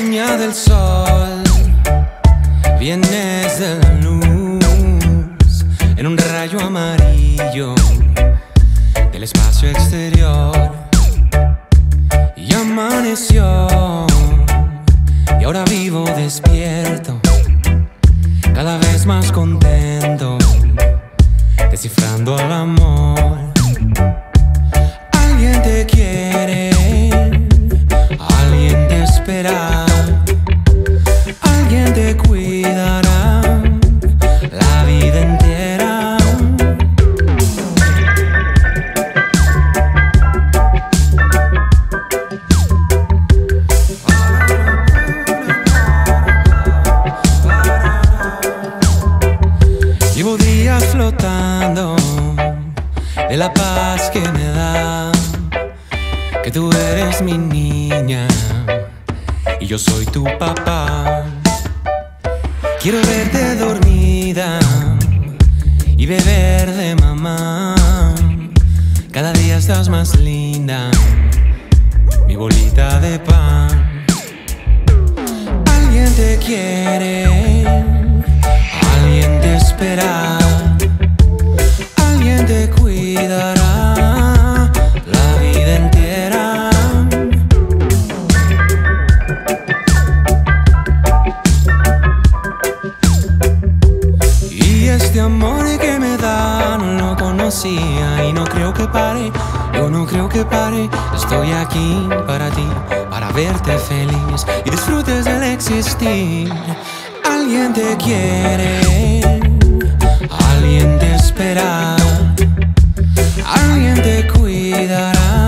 niña del sol, vienes de la luz en un rayo amarillo del espacio exterior. Y amaneció, y ahora vivo despierto, cada vez más contento, descifrando al amor. Alguien te quiere, alguien te espera, alguien te cuidará la vida entera. Llevo días flotando de la paz que me da que tú eres mi niña y yo soy tu papá. Quiero verte dormida y beber de mamá. Cada día estás más linda, mi bolita de pan. Alguien te quiere, alguien te espera, alguien te cuidará la vida entera. Y este amor que me da no lo conocía y no creo que pare, yo no creo que pare. Estoy aquí para ti, para verte feliz y disfrutes del existir. Alguien te quiere, alguien te espera, alguien te cuidará